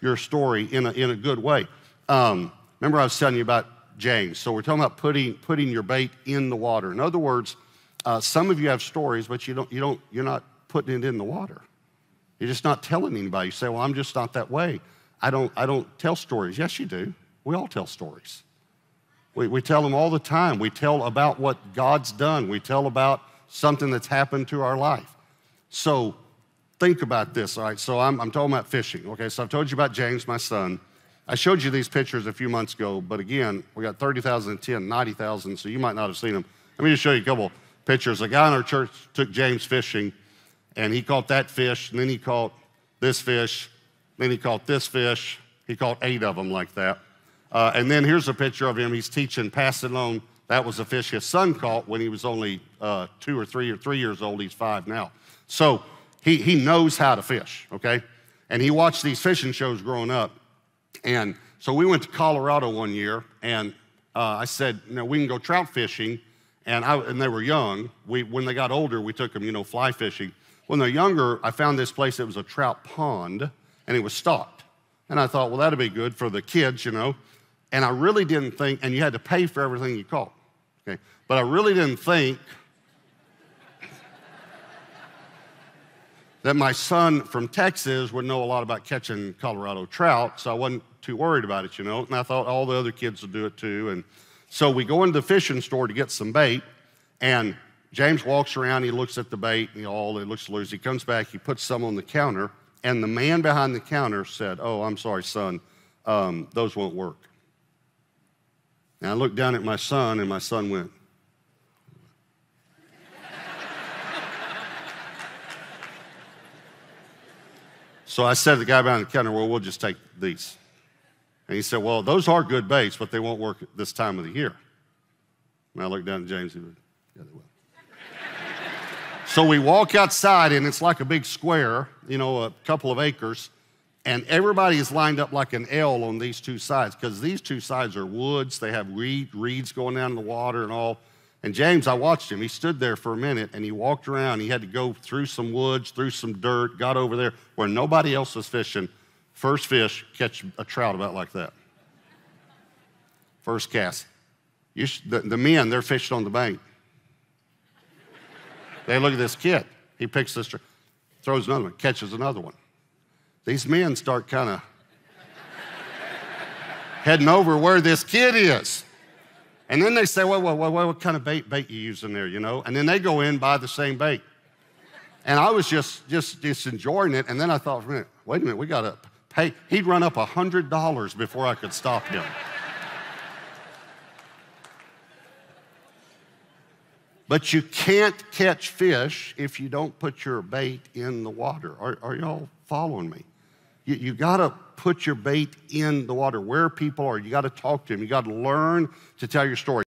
your story in a good way. Remember I was telling you about James. So we're talking about putting your bait in the water. In other words, some of you have stories, but you're not putting it in the water. You're just not telling anybody. You say, well, I'm just not that way. I don't tell stories. Yes, you do. We all tell stories. We tell them all the time. We tell about what God's done. We tell about something that's happened to our life. So think about this, all right? So I'm talking about fishing, okay? So I've told you about James, my son. I showed you these pictures a few months ago, but again, we got 30,000 and 10, 90,000, so you might not have seen them. Let me just show you a couple pictures. A guy in our church took James fishing, and he caught that fish, and then he caught this fish, then he caught this fish. He caught 8 of them like that. And then here's a picture of him. He's teaching, passing on. That was a fish his son caught when he was only 2 or 3 years old. He's 5 now. So he knows how to fish, okay? And he watched these fishing shows growing up. And so we went to Colorado one year, and I said, we can go trout fishing. And they were young. When they got older, we took them, fly fishing. When they're younger, I found this place that was a trout pond, and it was stocked. And I thought, well, that'd be good for the kids, And I really didn't think, and you had to pay for everything you caught, okay? But I really didn't think that my son from Texas would know a lot about catching Colorado trout, so I wasn't too worried about it, And I thought all the other kids would do it too. And so we go into the fishing store to get some bait, and James walks around, he looks at the bait, and it looks loose. He comes back, he puts some on the counter, and the man behind the counter said, oh, I'm sorry, son, those won't work. And I looked down at my son, and my son went. So I said to the guy behind the counter, well, we'll just take these. And he said, well, those are good baits, but they won't work at this time of the year. And I looked down at James, and he went, yeah, they will. So we walk outside, and it's like a big square, a couple of acres, and everybody is lined up like an L on these 2 sides, because these 2 sides are woods. They have reeds going down in the water and all. And James, I watched him. He stood there for a minute, and he walked around. He had to go through some woods, through some dirt, got over there where nobody else was fishing. First fish, catch a trout about like that. First cast. The men, they're fishing on the bank. They look at this kid. He picks this, throws another one, catches another one. These men start kind of heading over where this kid is. And then they say, well, what kind of bait you using there, And then they go in, buy the same bait. And I was just enjoying it. And then I thought, wait a minute, we got to pay. He'd run up $100 before I could stop him. But you can't catch fish if you don't put your bait in the water. Are y'all following me? You got to put your bait in the water where people are. You got to talk to them. You got to learn to tell your story.